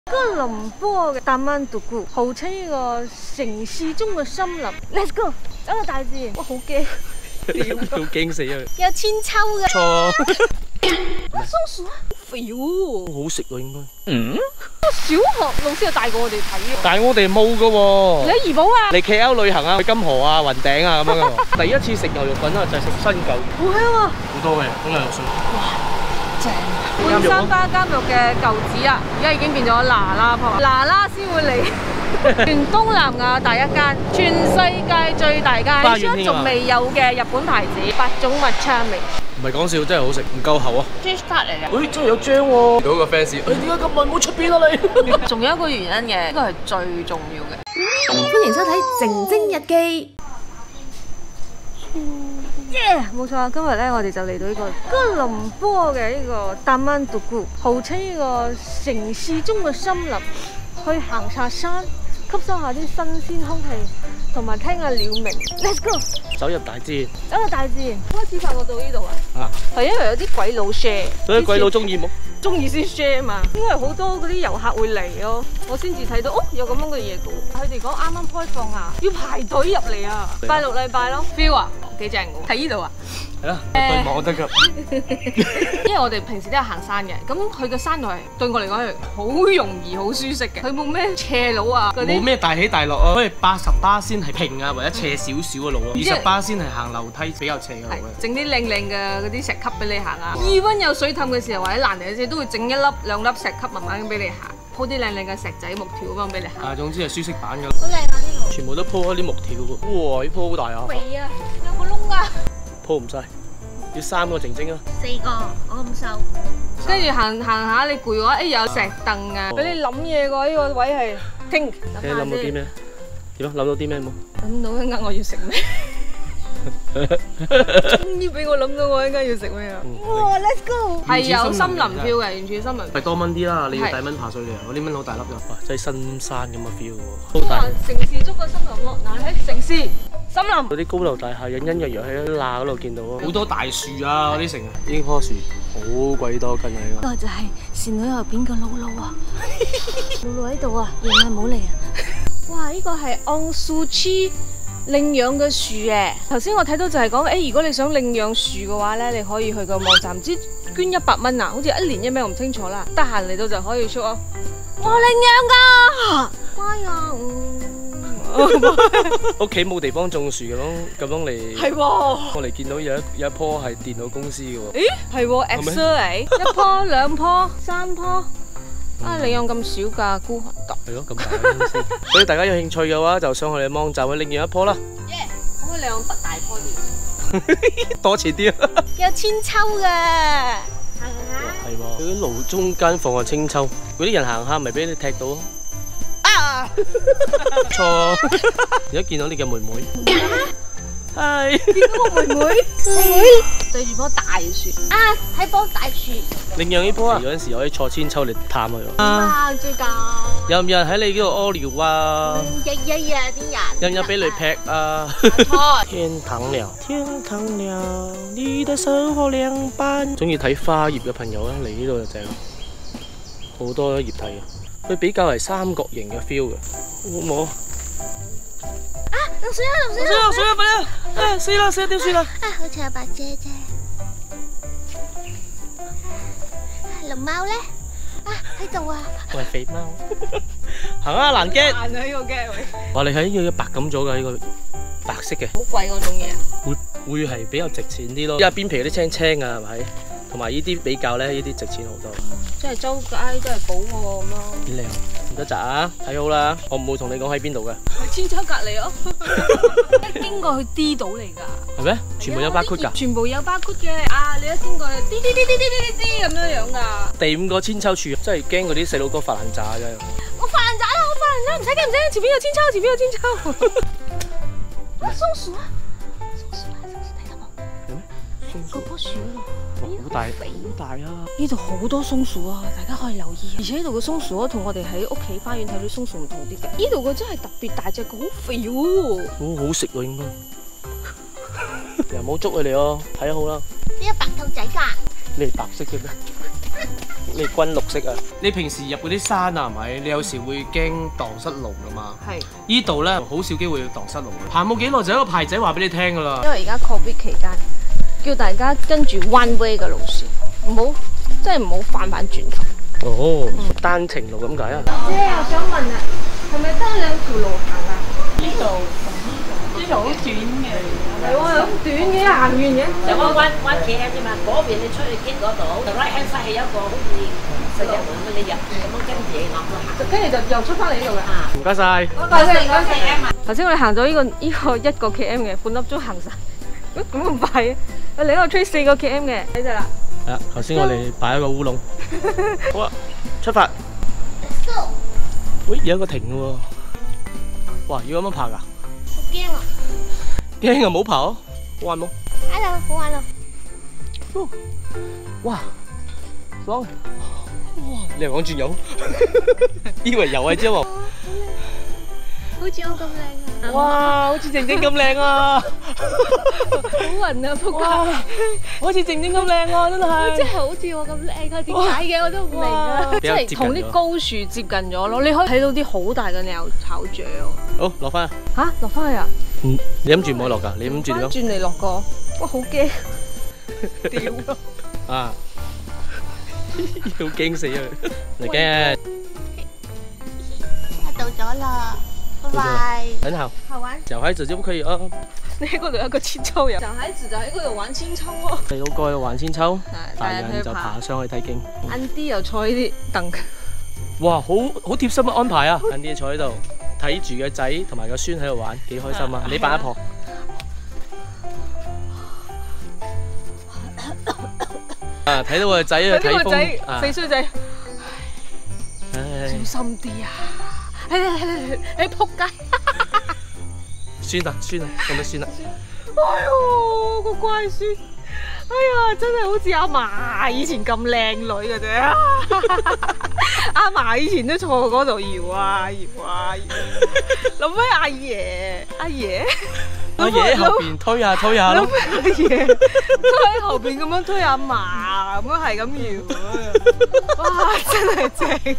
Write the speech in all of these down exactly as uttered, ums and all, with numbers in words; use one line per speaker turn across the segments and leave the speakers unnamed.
哥倫坡嘅達曼杜古，號稱呢個城市中嘅森林。Let's go， 走去大自然。哇，好驚！
好驚死啊！
有千秋嘅。
錯。
松鼠啊！肥喎。
好食喎應該。
嗯？小學老師又帶過我哋睇嘅。
但係我哋冇㗎喎。
你喺怡保啊？
嚟 K L 旅行啊，去金河啊、雲頂啊咁樣嘅。第一次食牛肉粉啊，就係食新舊。
好香啊！
好多嘅，好牛肉水。
哇！正。半山巴監獄嘅舊址啊，而家已經變咗嗱嗱鋪，嗱嗱先會嚟。全東南亞第一間，全世界最大間，而家仲未有嘅日本牌子，八種蜜茶味。
唔係講笑，真係好食，唔夠厚啊
！Cheese tart 嚟嘅。
誒，真係有醬喎！嗰個 fans，誒點解咁耐冇出片啊你？
仲有一個原因嘅，呢個係最重要嘅。歡迎收睇《靜晶日記》。耶！冇錯，今日咧我哋就嚟到呢個哥倫坡嘅呢個達曼杜古，號稱呢個城市中嘅森林，去行下山，吸收下啲新鮮空氣，同埋聽下鳥鳴。Let's go！
走入大自然，
走入大自然。開始發覺到呢度啊，
啊，
係因為有啲鬼佬 share，
所以鬼佬中意冇？
中意先 share 嘛，應該係好多嗰啲遊客會嚟咯，我先至睇到哦，有咁樣嘅嘢嘅。佢哋講啱啱開放啊，要排隊入嚟啊，拜六禮拜咯 ，feel 啊，幾正喎！喺呢度啊，
係啦，對望得㗎。
因為我哋平時都係行山嘅，咁佢嘅山路係對我嚟講係好容易、好舒適嘅，佢冇咩斜路啊，嗰啲
冇咩大起大落啊，所以八十巴仙係平啊，或者斜少少嘅路咯，二十巴仙係行樓梯比較斜嘅路嘅。
整啲靚靚嘅嗰啲石級俾你行啊，二溫有水氹嘅時候或者爛泥嘅時候，都會整一粒兩粒石級慢慢咁俾你行，鋪啲靚靚嘅石仔木條咁樣俾你行。啊，
總之係舒適版㗎。
好靚啊呢度！
全部都鋪開啲木條喎，哇！呢鋪好大啊！
肥啊，有個窿啊！
鋪唔晒，要三個靜晶啊！
四個，我咁瘦。跟住行行下，你攰嘅話，誒有石凳啊，俾你諗嘢喎，呢個位係聽。
你諗到啲咩？點啊？諗到啲咩冇？
諗到一陣我要食咩？終於俾我諗到我一陣要食咩啊！哇 ，Let's go！ 係有森林票嘅，完全森林。係
多蚊啲啦，你要帶蚊爬水嚟啊！嗰啲蚊好大粒㗎，哇！真係深山咁嘅 feel 喎。好大。
城市中嘅森林咯，嗱喺城市森林。
嗰啲高樓大廈隱隱約約喺啲罅嗰度見到啊！好多大樹啊，嗰啲成櫻花樹，好鬼多根啊！呢個。
呢個就係倩女入邊嘅露露啊！露露喺度啊，夜晚冇嚟啊！哇！呢個係桉樹區領養嘅樹誒，頭先我睇到就係講，誒如果你想領養樹嘅話咧，你可以去個網站，唔知捐一百蚊啊，好似一年一咩我唔清楚啦。得閒嚟到就可以 show 啊！我領養㗎，乖啊！
屋企冇地方種樹咁樣，咁樣嚟。係喎。我哋見到有一有一棵係電腦公司嘅喎。咦？係喎 ，Excel 嚟，一棵、兩棵、三棵。啊！領養咁少㗎，孤寒特。係咯，咁大嘅公司。所以大家有興趣嘅話，就上我哋網站去領養一棵啦。
耶！可唔可以領養特大棵啲？
多錢啲啊！
有千秋㗎。行下。
係喎，佢啲路中間放個青秋，嗰啲人行下咪俾你踢到咯。啊！錯。而家見到你嘅妹妹。係。見到我妹妹。妹妹。對住棵大樹。啊！喺棵大樹。領養呢棵啊！有陣時可以坐千秋嚟探佢。
哇！最㗎。
有唔有人喺你呢度屙尿啊？
日日啊啲人。
有唔有俾雷劈啊？
錯。天
堂鳥，天堂鳥，你的生活涼拌。中意睇花葉嘅朋友咧，嚟呢度就正，好多葉睇嘅。佢比較係三角形嘅 feel 嘅，好冇？
啊！落水啊！落水啊！
落水啊！快啲！啊死啦死啦！點算啊？
啊！好似有把遮啫。龍貓咧？啊喺度啊！
我係肥貓。行啊，難驚。
難啊呢個驚位。
哇！你睇呢個白咁咗㗎呢個白色嘅。
好貴嗰種嘢啊？
會會係比較值錢啲咯，因為邊皮嗰啲青青啊，係咪？同埋呢啲比較咧，呢啲值錢好多。
即係周街都係寶喎咁咯。
幾靚，唔得窒啊！睇好啦，我唔會同你講喺邊度嘅。
喺千秋隔離咯，一經過去 D 島嚟㗎。
係咩？全部有巴括㗎？
全部有巴括嘅啊！你一經過 D D D D D D D D 咁樣樣㗎。
第五個千秋柱，真係驚嗰啲細路哥發爛渣真係。
我發爛渣啦！我發爛渣，唔使驚唔使驚，前邊有千秋，前邊有千秋。啊！松鼠啊！松鼠啊！松鼠睇到冇？
係咩？松鼠。
嗰棵樹嗰度。
好大，好大啊！
呢度好多松鼠啊，大家可以留意。而且呢度嘅松鼠同我哋喺屋企花園睇到松鼠唔同啲嘅。呢度嘅真係特別大隻，好肥喎。
好好食喎應該。又冇捉佢哋哦，睇好啦。
呢個白兔仔㗎。
你係白色嘅咩？ 咩軍綠色啊！你平時入嗰啲山啊，係咪？你有時會驚蕩失路噶嘛？
係。
依度咧好少機會蕩失路嘅。行冇幾耐就有一個牌仔話俾你聽噶啦。
因為而家 Covid 期間，叫大家跟住 one way 嘅路線，唔好即係唔好反反轉頭。
哦，單程路咁解啊？
姐，我想問啊，係咪得兩條路行啊？
呢度呢度好短嘅，
係喎，咁短嘅，行遠嘅。
就嗰彎彎企喺啫嘛，嗰邊你出去經嗰度，就 right hand side 係一個好似細嘅門咁，你入咁樣跟住嘢諗咯行。
跟住就又出翻嚟呢度嘅。
唔該晒。
多謝唔該晒。頭先我哋行咗呢個呢個一個 km 嘅，半粒鐘行晒。咁咁快嘅？我嚟嗰個吹四個 km 嘅，呢只啦。
係啊，頭先我哋擺一個烏龍。好啊，出發。喂，有一個停嘅喎。哇，要咁樣爬㗎？
好驚啊！
驚啊，唔好爬哦，好玩冇
！Hello， 好玩啊！
哇，爽！哇，你係講轉右，以為又係啫喎。
好似我咁靚啊！
哇，好似靜靜咁靚啊！
好暈啊，仆街！
好似靜靜咁靚啊，真係。
真係好似我咁靚啊？點解嘅？我都唔明啊！即係同啲高樹接近咗咯，你可以睇到啲好大嘅鳥巢雀喎。
好，落翻。
吓，落翻去啊？
嗯，你諗住唔好落㗎，你諗住咯。
轉嚟落個，哇，好驚！屌咯！
啊，好驚死啊！嚟嘅。
我到咗啦，拜拜。
很好。
好玩。
小孩子就不可以啊。
你喺嗰度有個千秋人。小孩子就喺嗰度玩千秋喎。
細佬哥玩千秋，大
帶
人就爬上去睇經。
Andy 又坐呢啲凳。
哇，好好貼心嘅安排啊！Andy 坐喺度睇住個仔同埋個孫喺度玩，幾開心啊！你扮阿婆。啊！睇到個仔啊，睇風
死衰仔。
唉，
小心啲啊！你你你你仆街！
酸啊酸啊，咁都酸啦！
哎呦，個乖孫！哎呀，真係好似阿嫲以前咁靚女嘅啫。阿嫲以前都坐嗰度搖啊搖啊搖。諗起阿爺，阿爺。
阿爺喺後邊推下推下咯。
阿爺都喺後邊咁樣推阿嫲，咁樣係咁搖。哇，真係正！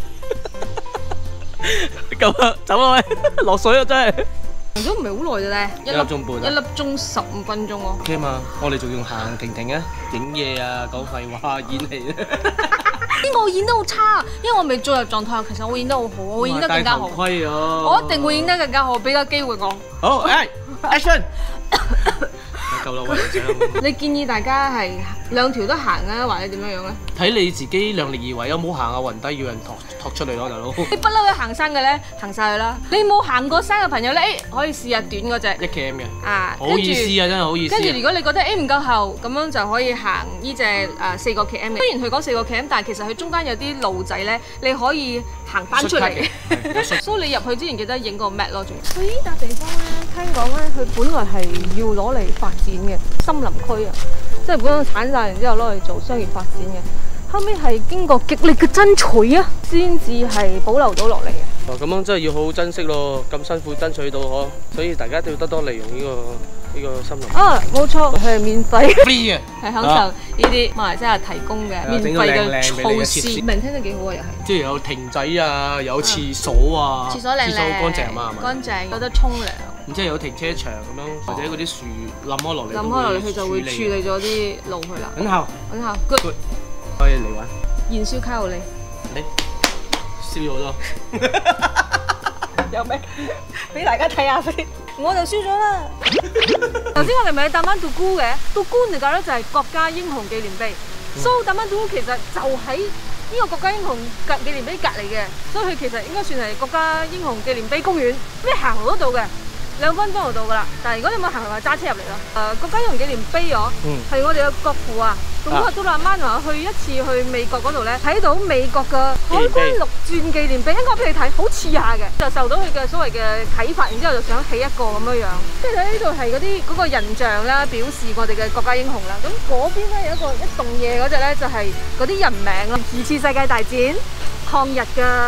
夠啦，走啦喂，落水啊真係。
行咗唔係好耐啫咧，
一粒鐘半，
一粒鐘十五分鐘咯。
OK 嘛，我哋仲要行停停啊，影嘢啊，講廢話，演戲啊。
邊個我演得好差？因為我未進入狀態，其實我演得好好，我會演得更加好。
戴頭盔啊！
我一定會演得更加好，俾個機會我。
好，誒 ，action！夠啦，喂，
你建議大家係兩條都行啊，或者點樣樣咧？
睇你自己量力而為，有冇行啊？暈低要人托托出嚟咯，大佬。
你不嬲去行山嘅咧，行晒佢啦。你冇行過山嘅朋友咧，誒可以試下短嗰隻。
一 km 嘅。
啊，
好意思啊，真係好意思。
跟住如果你覺得誒唔夠後，咁樣就可以行呢隻誒四個 km 嘅。雖然佢講四個 km，但係其實佢中間有啲路仔咧，你可以行翻出嚟。所以你入去之前記得影個 map 咯，仲要。佢呢笪地方咧，聽講咧，佢本來係要攞嚟發展嘅森林區啊，即係本身鏟晒，然之後攞嚟做商業發展嘅。後尾係經過極力嘅爭取啊，先至係保留到落嚟嘅。
哦，咁樣真係要好好珍惜咯，咁辛苦爭取到嗬，所以大家都要多多利用呢個呢個森林。
啊，冇錯，係免費
free 嘅，
係享受呢啲馬來西亞提供嘅免費嘅措施，明聽得幾好啊，又係。
即係有亭仔啊，有廁所啊，
廁所靚靚，
廁所乾淨嘛，係咪？
乾淨，有得沖涼。
然之後有停車場咁樣，或者嗰啲樹冧開落嚟，
冧開落嚟佢就會處理咗啲路去啦。
很好，
很好 ，good。
可以嚟玩。
燃燒卡路里。
你燒咗多。
有咩？俾大家睇下先。我就燒咗啦。頭先我哋咪去搭班杜姑嘅，杜姑嚟講咧就係國家英雄紀念碑。So 搭班杜姑其實就喺呢個國家英雄紀念碑隔離嘅，所以佢其實應該算係國家英雄紀念碑公園。你行路都到嘅，兩分鐘就到噶啦。但係如果你冇行路，揸車入嚟咯。誒，國家英雄紀念碑我係我哋嘅國父啊。咁我都阿媽話去一次去美國嗰度咧，睇到美國嘅海軍陸戰紀念碑，應該俾你睇，好似下嘅，就受到佢嘅所謂嘅啟發，然之後就想起一個咁樣樣。即係喺呢度係嗰啲嗰個人像啦，表示我哋嘅國家英雄啦。咁嗰邊咧有一個一棟嘢嗰隻咧，就係嗰啲人名啦。二次世界大戰抗日嘅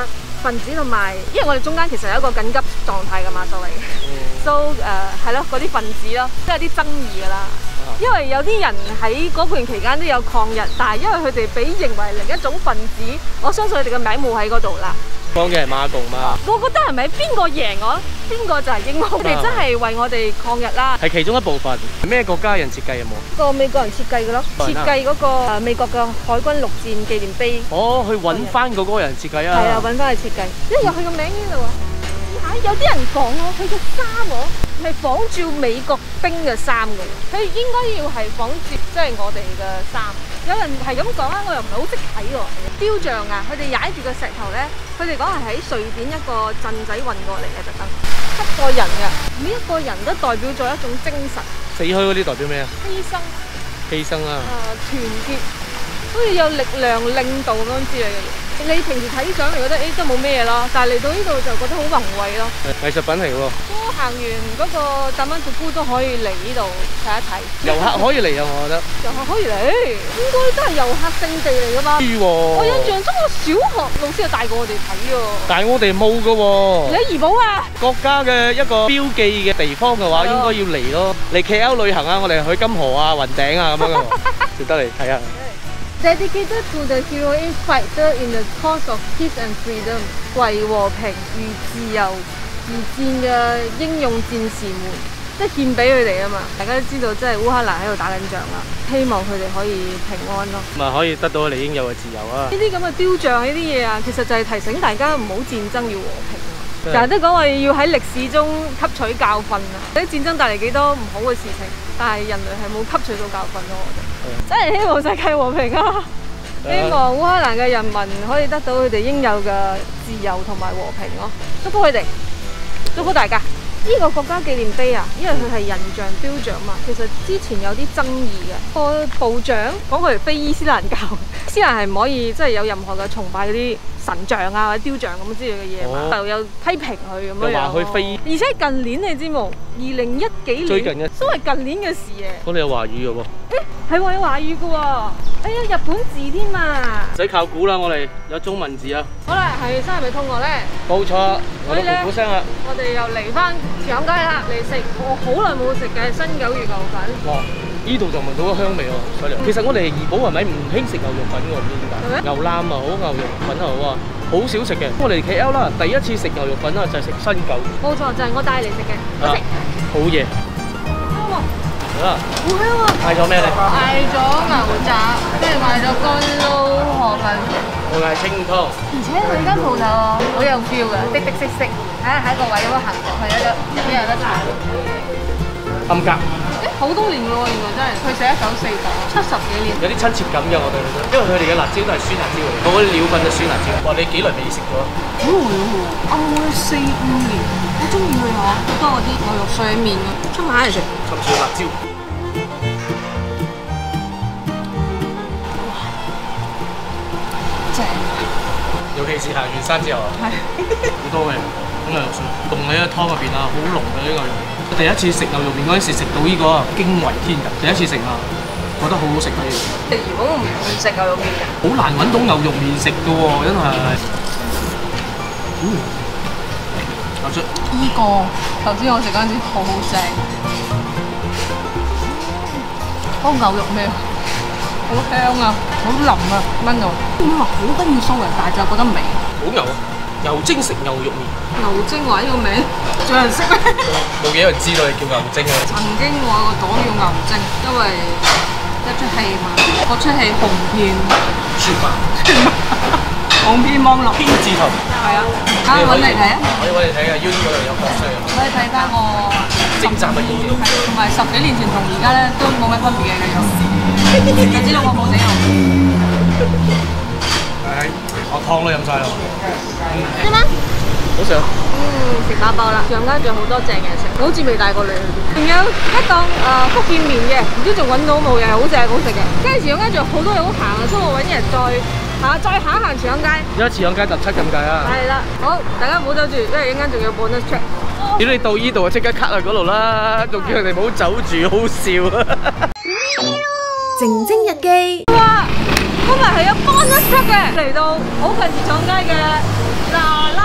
分子同埋，因為我哋中間其實有一個緊急狀態㗎嘛，所謂嘅。so 誒係咯，嗰啲分子咯，即係有啲爭議㗎啦。因為有啲人喺嗰段期間都有抗日，但係因為佢哋被認為另一種分子，我相信佢哋嘅名冇喺嗰度啦。
講嘅係馬共嘛？
我覺得係咪邊個贏我，邊個就係英雄？佢哋真係為我哋抗日啦。
係其中一部分。係咩國家人設計有冇？
個美國人設計嘅咯，設計嗰個誒美國嘅海軍陸戰紀念碑。
哦，去揾翻嗰個人設計啊！
係啊，揾翻去設計。因為有佢個名呢度啊。有啲人講喎，佢嘅衫喎係仿照美國兵嘅衫嘅，佢應該要係仿照即係我哋嘅衫。有人係咁講啦，我又唔係好識睇喎。雕像啊，佢哋踩住個石頭咧，佢哋講係喺瑞典一個鎮仔運過嚟嘅特登，七個人嘅，每一個人都代表咗一種精神。
死去嗰啲代表咩啊？
犧牲。
犧牲啊！
誒，團結，好似有力量領導咁樣之類嘅嘢。你平時睇相嚟覺得誒都冇咩嘢咯，但係嚟到呢度就覺得好宏偉咯。
藝術品嚟喎。
都行完嗰個達蚊杜夫都可以嚟呢度睇一睇。遊
客可以嚟啊，我覺得。
遊客可以嚟，應該都係遊客勝地嚟噶嘛。我印象中個小學老師有帶過我哋睇喎。但係我哋冇噶喎。你喺怡保啊？國家嘅一個標記嘅地方嘅話，應該要嚟咯。嚟 K L 旅行啊，我哋去金河啊、雲頂啊咁樣嘅，值得嚟睇下。Dedicated to the heroic fighter in the cause of peace and freedom， 為和平與自由而戰嘅英勇戰士們，即係獻俾佢哋啊嘛！大家都知道，即係烏克蘭喺度打緊仗啦，希望佢哋可以平安咯，咪可以得到你應有嘅自由啊！呢啲咁嘅雕像呢啲嘢啊，其實就係提醒大家唔好戰爭，要和平啊！成日都講話要喺歷史中吸取教訓啊！啲戰爭帶嚟幾多唔好嘅事情，但係人類係冇吸取到教訓咯，我覺得。真係希望世界和平啊！希望烏克蘭嘅人民可以得到佢哋應有嘅自由同埋和平咯，祝福佢哋，祝福大家。呢個國家紀念碑啊，因為佢係人像雕像嘛，其實之前有啲爭議嘅。個部長講佢非伊斯蘭教，伊斯蘭係唔可以即係有任何嘅崇拜嗰啲神像啊或者雕像咁之類嘅嘢嘛，就有批評佢咁樣。又話佢非，而且近年你知冇？二零一幾年，最近嘅都係近年嘅事嘅。咁你有華語嘅喎？誒，係喎，有華語嘅喎。哎呀，日本字添嘛！唔使靠估啦，我哋有中文字啊。好啦，係生係咪肚餓咧？冇錯，我都咕咕聲啦。我哋又嚟翻長街啦，嚟食我好耐冇食嘅新九月牛粉。哇！呢度就聞到個香味喎，犀利。其實我哋怡保係咪唔興食牛肉粉嘅喎？唔知點解。牛腩啊好，牛肉粉啊好啊，好少食嘅。我哋 K L 啦，第一次食牛肉粉啊就係食新九月。冇錯，就係我帶嚟食嘅。好食。好嘢。香喎。好啦。好香啊！嗌咗咩咧？嗌咗牛雜，跟住嗌咗乾撈河粉。我嗌清湯。而且佢間鋪頭好有 feel 㗎，滴滴色色，睇下喺個位嗰度行過去有得入邊有得坐。暗格。誒，好多年咯喎，原來真係。佢寫一九四九，七十幾年。有啲親切感嘅我哋，因為佢哋嘅辣椒都係酸辣椒嚟，我嗰啲料粉就酸辣椒。哇！你幾耐未食咗？好耐喎，啱啱四五年。我中意佢嚇，好多嗰啲牛肉碎面啊，出埋嚟食。浸住辣椒。哇！正。尤其是行完山之後啊。係。好多嘅牛肉碎，凍喺個湯入邊啊，好濃嘅啲牛肉。我第一次食牛肉麵嗰陣時，食到呢個驚為天人。第一次食啊，覺得好好食嘅。你如果唔食牛肉麵嘅，好難揾到牛肉麵食嘅喎，真係。嗯。牛出。呢個頭先我食嗰陣時好好正。嗰個牛肉味好香啊，好腍啊，炆到。哇，好得意酥嘅，但係就覺得味。好牛啊！牛精食牛肉麵。牛精話呢個名，仲有人識咩？冇幾多人知道你叫牛精啊！曾經我有個黨叫牛精，因為一出戲嘛，嗰出戲紅遍全馬，紅遍網絡。天字頭。係啊，啱揾嚟睇啊！可以揾嚟睇嘅 ，YouTube 度有角色。可以睇翻我精湛嘅演技。同埋十幾年前同而家咧都冇乜分別嘅個樣。就知道我冇死牛。係，我湯都飲晒啦。係嗎？好食啊！嗯，食飽飽啦。上街仲有好多正嘢食，好似未帶過你去邊。仲有一檔誒福建麵嘅，唔知仲揾到冇？又係好正好食嘅。跟住上街仲有好多嘢好行啊，所以我揾日再嚇再行一行上街。而家上街特輯咁計啊！係啦，好，大家唔好走住，因為一陣間仲有 bonus track。屌你到依度啊，即刻 cut 去嗰度啦，仲叫佢哋唔好走住，好笑啊！靜晶日記。哇！今日係有 bonus track嘅，嚟到好近時上街嘅嗱啦。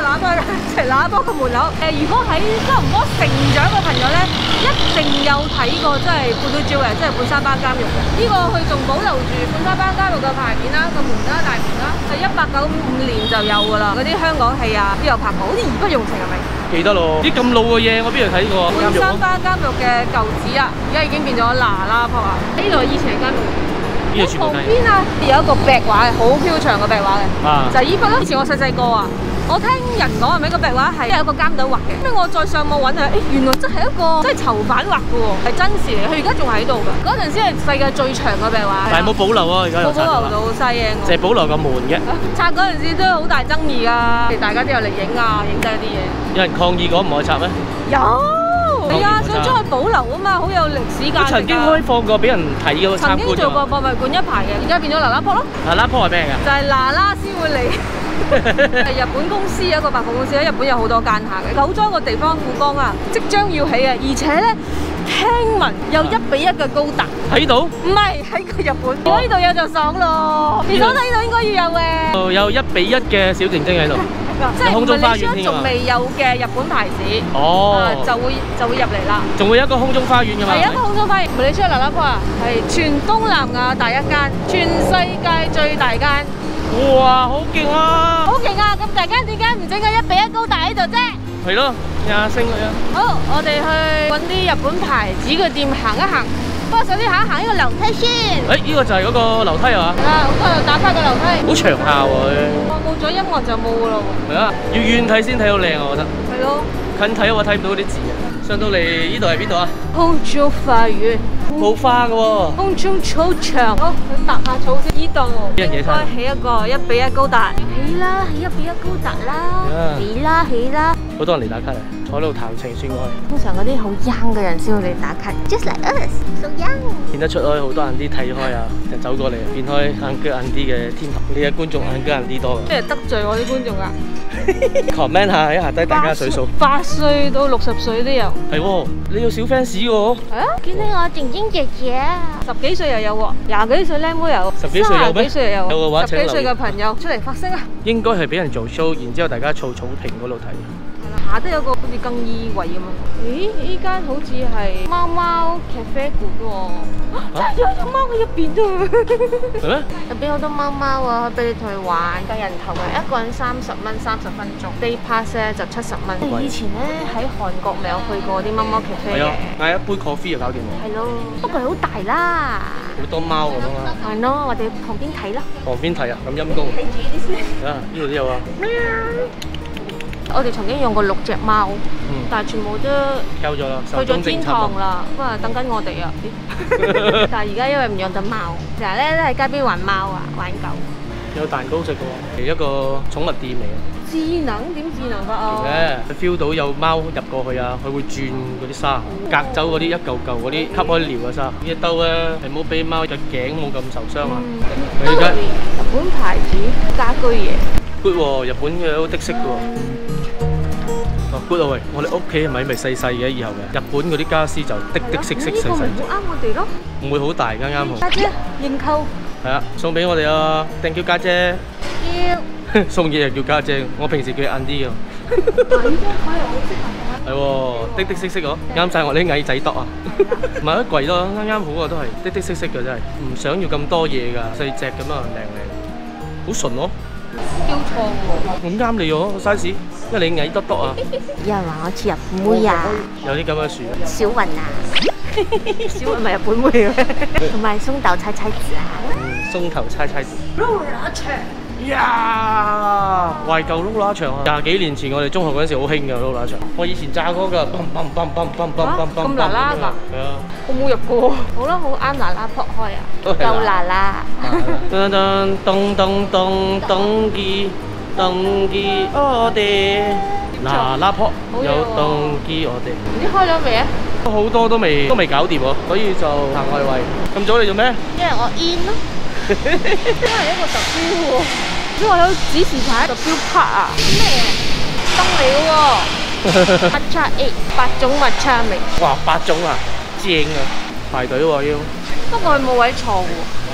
拿波即係拿波個門口。誒，如果喺吉隆坡成長嘅朋友咧，一定有睇過即係半島照嘅，即係半山巴監獄嘅。呢個佢仲保留住半山巴監獄嘅牌面啦、個門啦、大門啦，係一八九五年就有㗎啦。嗰啲香港戲啊都有拍過，好似義不容情係咪？
記得咯，啲咁老嘅嘢我邊度睇過？
半山巴監獄嘅舊址啊，而家已經變咗嗱啦鋪啊！呢度以前係監獄。
呢度全部
旁邊啊，有一個壁畫嘅，好飄長嘅壁畫嘅，
啊，
就係依忽咯。以前我細細個啊，我聽人講係咪個壁畫係有一個監躉畫嘅，咁我再上網揾下，誒原來真係一個即係囚犯畫嘅喎，係真事嚟。佢而家仲喺度㗎，嗰陣時係世界最長嘅壁畫。
但係冇保留啊，而家
冇保留到，好嘥嘢。
淨係保留個門嘅。
拆嗰陣時都好大爭議㗎，大家都有嚟影啊，影低啲嘢。
有人抗議講唔可以拆咩？
有。係啊，想將佢保留啊嘛，好有歷史價值。
曾經開放過俾人睇嘅參觀㗎。
曾經做過博物館一排嘅，而家變咗嗱嗱鋪咯。
嗱嗱鋪係咩㗎？
就係嗱嗱先會嚟。係日本公司一個百貨公司喺日本有好多間下嘅。九莊個地方富江啊，即將要起啊，而且咧聽聞有一比一嘅高達。
喺度？
唔係喺個日本。如果呢度有就爽咯，變咗呢度應該要有嘅。
有一比一嘅小靜晶喺度。
即係唔係你仲未有嘅日本牌子，哦，就會就會入嚟啦。
仲會有一個空中花園㗎嘛？
係一個空中花園。你出去嗱嗱鋪啊，係全東南亞第一間，全世界最大間。
哇，好勁啊！
好勁啊！咁大間點解唔整個一比一高達喺度啫？
係咯，廿升佢啊！
好，我哋去揾啲日本牌子嘅店行一行。不過首先行一行呢個樓梯先。
誒，呢個就係嗰個樓梯啊嘛？
係啊，好多人打卡個樓梯。
好長下喎佢。
我冇咗音樂就冇㗎咯喎。
係啊，要遠睇先睇到靚啊，我覺得。
係咯。近
睇我睇唔到啲字啊。上到嚟呢度係邊度啊？
空中花園。
冇花嘅喎。空
中草場。好，去搭下草先。呢度
應該
起一個一比一高達。起啦，起一比一高達啦。起啦，起啦。
好多人嚟打卡啊！坐喺度談情説愛。
通常嗰啲好 young 嘅人先會嚟打卡 ，just like us，so young。見
得出開好多人啲睇開啊，就走過嚟變開硬腳硬啲嘅天堂。你嘅觀眾硬腳硬啲多㗎。
咩得罪我啲觀眾啊
？comment 下一下低大家歲數。
八歲到六十歲都有。係
喎，你有小 fans 嘅喎。
係啊，見到我靜晶姐姐，十幾歲又有喎，廿幾歲靚妹有，
十幾歲有咩？
幾歲又有。
有嘅話，
十幾歲嘅朋友出嚟發聲啊！
應該係俾人做 show，然之後大家嘈草坪嗰度睇。
下都有個好似更衣位咁啊！咦，呢間好似係貓貓咖啡館喎，真係有隻貓喺入邊啊！
係咩？
入邊好多貓貓啊，可以俾你同佢玩，計人頭嘅，一個人三十蚊，三十分鐘。Day pass 咧就七十蚊。以前咧喺韓國咪有去過啲貓貓咖啡嘅，
嗌一杯 coffee 就搞掂喎。
係咯，不過好大啦。
好多貓咁啊！
係咯，我哋旁邊睇啦。
旁邊睇啊，咁陰公。睇住啲先。啊，呢度都有啊。
我哋曾經養過六隻貓，嗯、但係全部都
夠咗啦，
去咗天堂啦，不過等緊我哋啊！但係而家因為唔養得貓，成日咧都喺街邊玩貓啊，玩狗。
有蛋糕食嘅喎，係一個寵物店嚟嘅。
智能點智能法啊？
嘅，佢 feel 到有貓入過去啊，佢會轉嗰啲沙，隔走嗰啲一嚿嚿嗰啲吸開尿嘅沙。呢一兜咧係冇俾貓隻頸冇咁受傷啊。
而家日本牌子家居嘢
good 喎，日本嘅都的式嘅喎。哦 good 啊喂，我哋屋企係咪咪細細嘅以後嘅？日本嗰啲家私就的的色色細細。呢個咪好啱我哋咯。唔會好大，啱啱好。
家姐認購。係
啊，送俾我哋啊，定叫家姐。
叫。
送嘢又叫家姐，我平時叫佢晏啲嘅。
嗱，呢張台又好適合我。
係喎，的的色色喎，啱晒我啲矮仔度啊！買得貴咯，啱啱好啊，都係的的色色嘅真係，唔想要咁多嘢㗎，細隻咁啊，靚靚，好純咯。
標錯喎。
咁啱你喎 size，因為你矮得多啊。
有人話我似日本妹啊。
有啲咁嘅樹。
小雲啊。
小雲咪日本妹嘅。
同埋松豆猜猜子啊。
嗯，松頭猜猜子。撈乸場。呀！懷舊撈乸場啊！廿幾年前我哋中學嗰陣時好興㗎撈乸場。我以前炸嗰個，嘣嘣嘣嘣嘣嘣嘣嘣。
咁嗱嗱㗎？
係啊。
我冇入過。好啦，好啱嗱嗱撲開啊！
夠嗱嗱。
噔噔噔噔噔噔機噔機我哋嗱嗱撲有噔機我哋。
唔知開咗未啊？
好多都未都未搞掂喎，所以就行外圍。咁早嚟做咩？
因為我 in 咯。
真係一個特標喎！因為有指示牌特標卡啊！咩燈嚟嘅喎？抹茶 A 八種抹茶味。
哇，八種啊，正啊！排隊喎要。
不過佢冇位坐喎。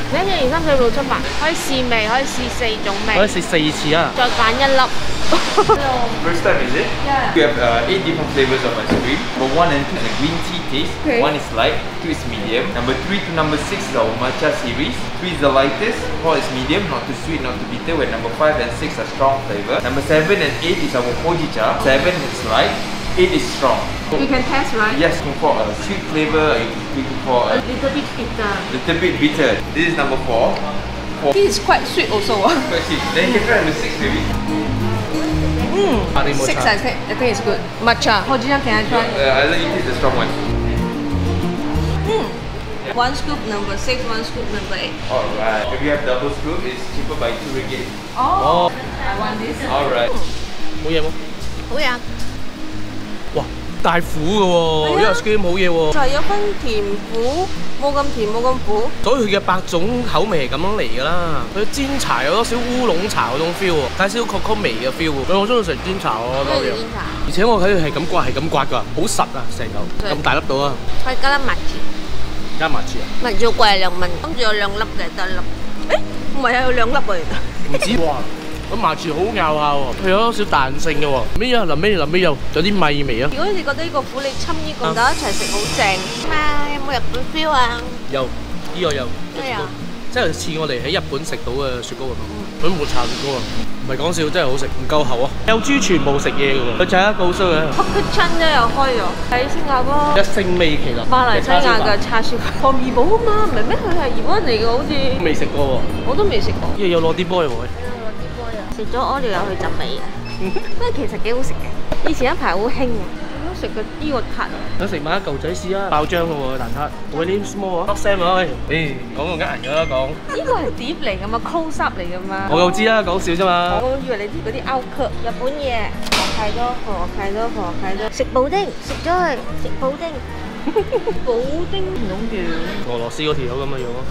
一、二、三、四、五、六、七、八，可以試味，可以試四種味，
可以試四次啊！
再揀一粒。
First time is it?
Yeah.
We have uh, eight different flavors of ice cream. Number one and two is a green tea taste.
Okay.
One is light, two is medium. Number three to number six is our matcha series. Three is the lightest, four is medium, not too sweet, not too bitter. Where number five and six are strong flavor. Number seven and eight is our hojicha. Seven is light, eight is strong.
You can test, right?
Yes, looking for a sweet flavor. Looking for a
little bit bitter.
little bit bitter. This is number four. Four.
This is quite sweet also.
Quite sweet. Then you can try number six, maybe.
Mm. Six, I think, I think it's good. Matcha. Hojicha, can I try?
Uh, I'll let you taste the strong one.
Mm. One scoop number six, one scoop number eight.
Alright. If you have double scoop, it's cheaper by two ringgit.
Oh,
Oh.
I want this.
Alright.
冇嘢冇？
好呀，
哇，大苦嘅喎，呢個 ice cream 好嘢喎。
就係有分甜苦，冇咁甜，冇咁苦。
所以佢嘅八種口味係咁樣嚟㗎啦。佢煎茶有多少烏龍茶嗰種 feel 喎，帶少少 cocoa 味嘅 feel 喎。我中意食煎茶喎，多嘢。而且我睇佢係咁刮，係咁刮㗎，好實啊，成嚿咁大粒到啊！
可以加粒蜜餞，
加麻薯啊？
蜜餞貴係兩蚊，跟住有兩粒嘅得一粒。
誒，唔係啊，有兩粒喎。
唔止哇！咁麻薯好咬下喎，佢有多少彈性嘅喎。尾啊，臨尾臨尾又有啲米味啊！
如果你覺得呢個苦你侵呢個，大家一齊食好正。
啊，有冇日本 feel 啊？
有呢個有，
咩啊？
即係似我哋喺日本食到嘅雪糕咁。佢抹茶雪糕啊，唔係講笑，真係好食，唔夠厚啊！有豬全部食嘢嘅喎，佢就係一個好衰嘅。
Pocket Chan 咧又開咗喺新加坡。
一星味其實。
馬來西亞嘅叉燒飯，韓怡寶啊嘛，唔係咩？佢係怡寶人嚟嘅，好似。
未食過喎。
我都未食過。
呢個有攞啲波嚟喎。
食咗屙尿有去浸味啊！不過其實幾好食嘅，以前一排好興啊。
想食嘅呢個撻啊！
想食埋一嚿仔試啊！爆漿嘅喎蛋撻，喂啲 small 啊，粒聲啊！誒，講到呃人㗎啦講。
呢個係碟嚟㗎嘛 ，close up 嚟㗎嘛。
我夠知啦，講笑啫嘛。
我以為你啲嗰啲 outcut
日本嘢，太多貨，太多貨，太多。食布丁，食咗佢，食布丁。
布丁唔懂叫。
俄羅斯嗰條友咁嘅樣咯。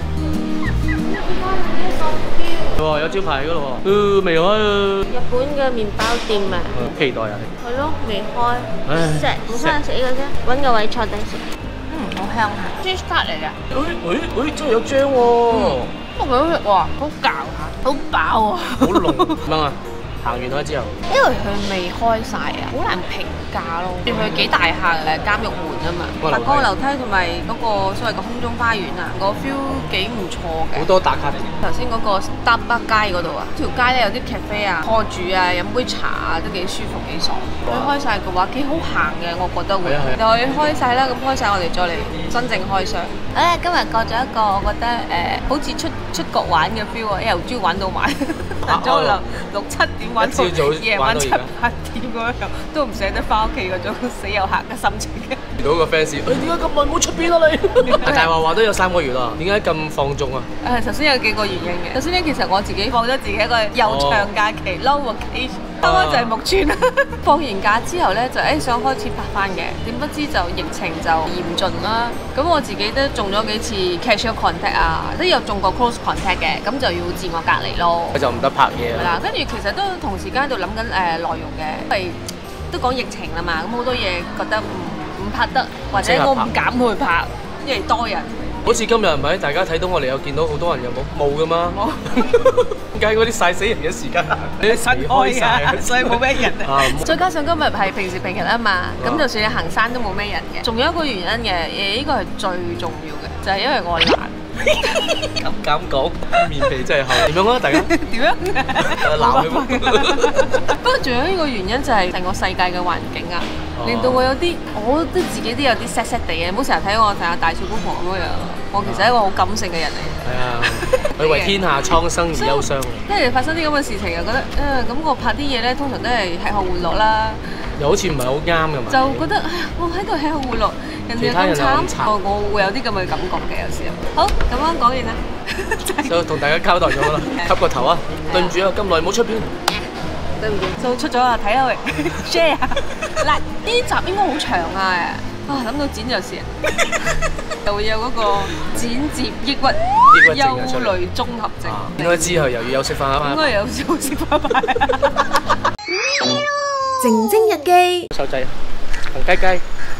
喎，有招牌嗰度喎，呃，未開啊！
日本嘅麵包店啊，
好期待啊！
係咯，未開。
唉
食，唔翻去食呢個啫，揾個位坐低食。
嗯，好香啊 cheese tart 嚟㗎。
誒誒誒，真係有漿喎！
不過佢好食喎，好嚼下，好飽喎。
好濃，點啊？行完咗之後，
因為佢未開晒啊，好難評價咯。佢幾大下嘅監獄門啊嘛，
個樓梯
但嗰個樓梯同埋嗰個所謂嘅空中花園啊，個 feel 幾唔錯嘅。
好多打卡點。
頭先嗰個 Starbucks 街嗰度啊，條街咧有啲 cafe 啊，坐住啊，飲杯茶啊，都幾舒服幾爽。佢開晒嘅話幾好行嘅，我覺得會。就佢開晒啦，咁開晒我哋再嚟真正開箱。誒，今日過咗一個我覺得誒好似出出國玩嘅 feel 啊，由朝玩到晚，早六六七點玩到夜晚七八點咁樣，都唔捨得翻屋企嗰種死有客嘅心情嘅。
遇到個 fans，誒點解咁耐冇出片啊你？大話話都有三個月啦，點解咁放縱啊？
誒，首先有幾個原因嘅。首先咧，其實我自己放咗自己一個悠長假期 ，long vacation，啱啱就係木村啦。放完假之後咧，就誒想開始拍翻嘅，點不知就疫情就嚴峻啦。咁我自己都中咗幾次 casual contact 啊，都有中過 close contact 嘅，咁就要自我隔離咯。
佢就唔得拍嘢啦。
係啦，跟住其實都同時間喺度諗緊誒內容嘅，因為都講疫情啦嘛，咁好多嘢覺得唔唔拍得，或者我唔敢去拍，因為多人。
好似今日係咪？大家睇到我哋有見到好多人有冇？冇噶嘛？冇。點解嗰啲曬死人嘅時間？你啲新開曬，
所以冇咩人啊。
啊
再加上今日係平時平日啊嘛，咁就算你行山都冇咩人嘅。仲有一個原因嘅，誒呢個係最重要嘅，就係因為我懶。
咁咁講，面皮真係厚。點樣啊？大家
點樣？
鬧佢。
不過仲有呢個原因就係成個世界嘅環境啊，令到我有啲，我都自己都有啲 sad sad 地嘅。唔好成日睇我成日大笑姑婆咁樣，我其實係一個好感性嘅人嚟。
係啊，佢為天下蒼生而憂傷。
跟住發生啲咁嘅事情，又覺得誒咁我拍啲嘢咧，通常都係吃喝玩樂啦。
又好似唔係好啱㗎嘛。就
覺得唉，我喺度吃喝玩樂，人哋咁慘，我我會有啲咁嘅感覺嘅有時候。好，咁樣講完啦。
就同大家交代咗啦，吸個頭啊！對唔住啊，咁耐冇出片。
對唔住，就出咗啦，睇下佢 share 嗱，呢集應該好長啊！啊，諗到剪就蝕，就會有嗰個剪接抑鬱、憂慮綜合症。
應該之後又要休息翻啊！
應該有休息翻翻。
靜晶日記，
手仔，行雞雞。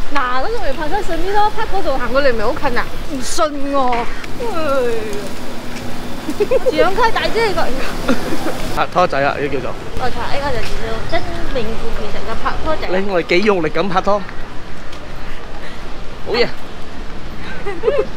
嗱，嗰度咪拍得順啲咯，拍嗰度行過嚟咪好近啊！唔信我，楊溪大姐個
拍拖仔啊，呢叫做。
我查呢個就叫做真名副其實嘅拍拖仔。
你我哋幾用力咁拍拖，好嘢！